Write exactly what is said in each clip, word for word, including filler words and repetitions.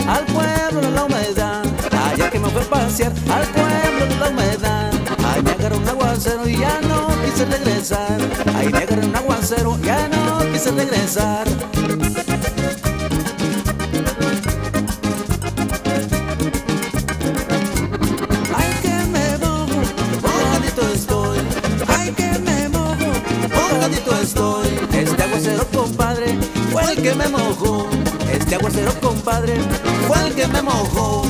al pueblo de la humedad. Allá que me fue a pasear al pueblo de la humedad. Ahí me agarró un aguacero y ya no quise regresar. Ahí me agarró un aguacero, ya no quise regresar. Ay que me mojo, mojadito estoy. Ay que me mojo, mojadito estoy. Este aguacero, compadre, fue el que me mojó. Este aguacero, compadre, fue el que me mojó.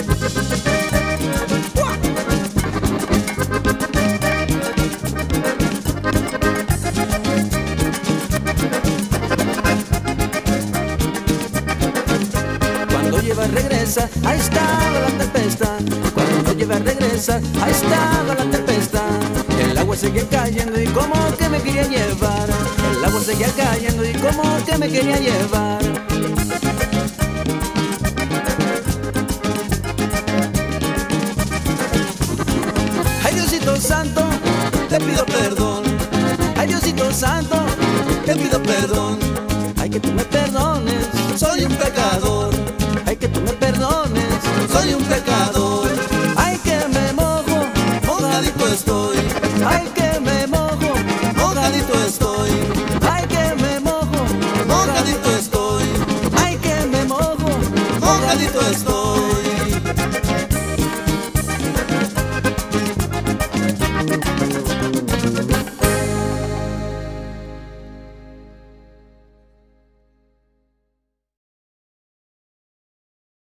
Cuando lleva regresa, ahí estaba la tempestad. Cuando lleva regresa, ahí estaba la tempestad. El agua seguía cayendo y como que me quería llevar. El agua seguía cayendo y como que me quería llevar. Ay Diosito santo, te pido perdón. Ay Diosito santo, te pido perdón. Ay que tú me perdones, soy un pecador. Ay que tú me perdones, soy un pecador. Ay que me mojo, mojadito estoy. Ay que me mojo, mojadito estoy. Ay que me mojo, mojadito estoy. Ay que me mojo, mojadito estoy.